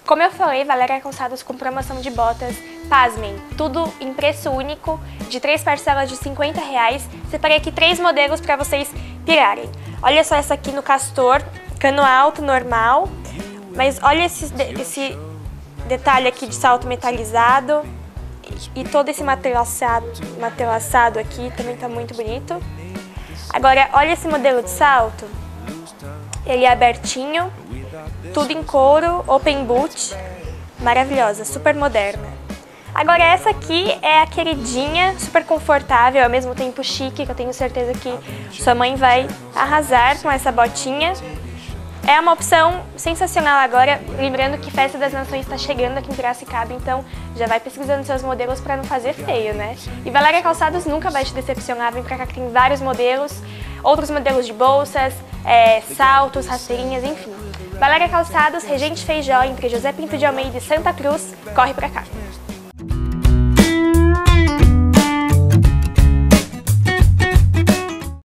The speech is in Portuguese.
Como eu falei, Valéria Calçados com promoção de botas, pasmem, tudo em preço único, de 3 parcelas de R$50. Separei aqui 3 modelos para vocês pirarem. Olha só essa aqui no Castor, cano alto, normal, mas olha esse detalhe aqui de salto metalizado e todo esse matelaçado aqui, também tá muito bonito. Agora, olha esse modelo de salto, ele é abertinho, tudo em couro, open boot, maravilhosa, super moderna. Agora essa aqui é a queridinha, super confortável, ao mesmo tempo chique, que eu tenho certeza que sua mãe vai arrasar com essa botinha. É uma opção sensacional agora, lembrando que Festa das Nações está chegando aqui em Piracicaba, então já vai pesquisando seus modelos para não fazer feio, né? E Valéria Calçados nunca vai te decepcionar, vem pra cá que tem vários modelos, outros modelos de bolsas, saltos, rasteirinhas, enfim. Valéria Calçados, Regente Feijó, entre José Pinto de Almeida e Santa Cruz, corre pra cá!